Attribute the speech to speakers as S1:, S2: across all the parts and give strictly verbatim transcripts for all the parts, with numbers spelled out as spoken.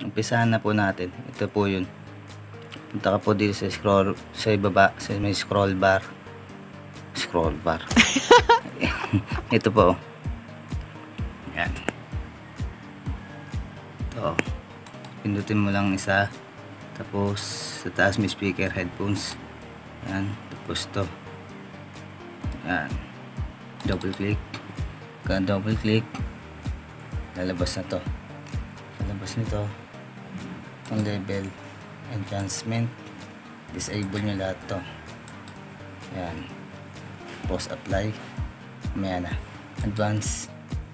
S1: Umpisahan na po natin. Ito po yun. Punta ka po dito sa scroll, sa ibaba, sa may scroll bar. Scroll bar. Ito po. Yan. Ito. Pindutin mo lang isa. Tapos sa taas may speaker, headphones. Yan. Tapos to. Yan. Double click. Kaya double click. Lalabas na to. Lalabas nito. Itong level. Enhancement. Disable nyo lahat to. Yan. Post apply. Maya na. Advance.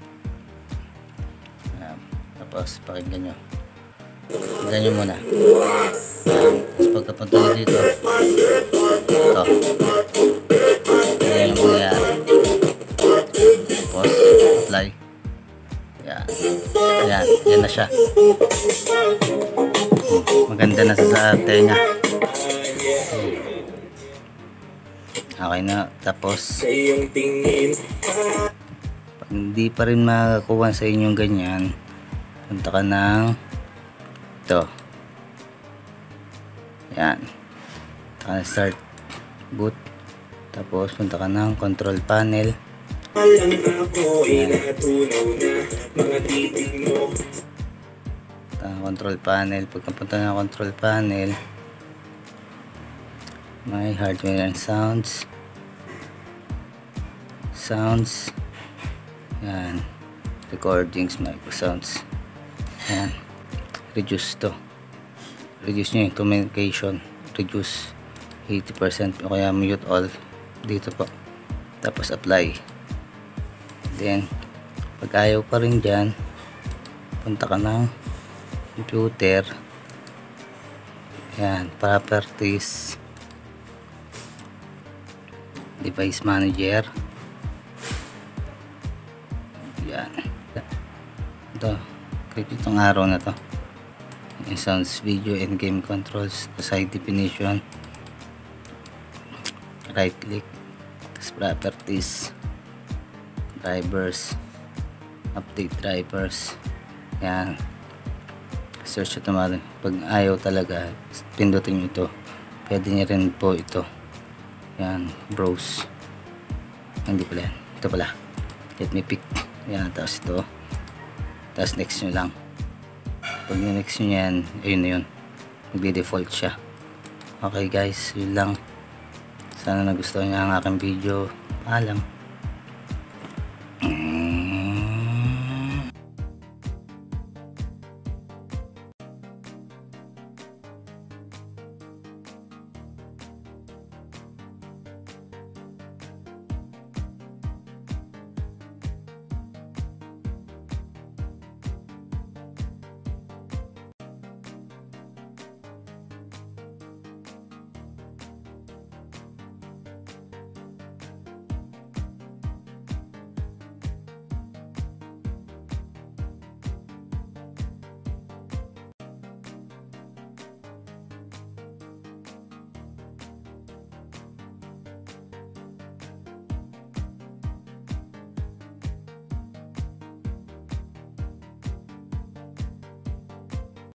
S1: Yan. Tapos pakinggan nyo. Pakinggan nyo muna. Tapos pagkapunta nyo dito. Ito. Yan yung mangyayari. Tapos apply. Yan. Yan. Yan na siya. Maganda na sa tenga. Okay na. Tapos pag hindi pa rin makakuha sa inyong ganyan, punta ka ng ito. Yan. Punta ka ng start boot. Tapos punta ka ng control panel. Yan. Control panel. Pagkapunta ng control panel, may hardware and sounds. Sounds. Yan. Recordings, micro sounds. Yan. Reduce to. Reduce nyo yung communication. Reduce eighty percent o kaya mute all. Dito po. Tapos apply. Then, pag ayaw pa rin dyan, punta ka ng computer. Yan, properties, device manager. Yan. Ito, click itong arrow na to. Yung sounds, video and game controls, high definition. Right click, tapos properties, drivers, update drivers. Yan. Search automatic. Pag ayaw talaga, pindutin nyo ito. Pwede nyo rin po ito. Yan, browse. Hindi pala yan. Ito pala. Let me pick. Yan, tapos ito. Tapos next nyo lang. Pag next nyo yan, ayun na yun. Magde-default siya. Okay guys, yun lang. Sana nagustuhan nyo ang aking video. Paalam.